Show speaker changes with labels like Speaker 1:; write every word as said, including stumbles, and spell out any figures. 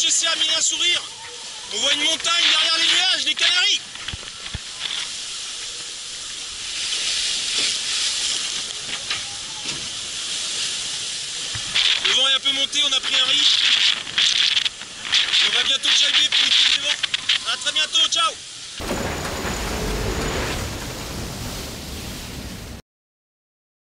Speaker 1: G C a mis un sourire. On voit une montagne derrière les nuages, les Canaries. Le vent est un peu monté, on a pris un riz. On va bientôt jabber pour utiliser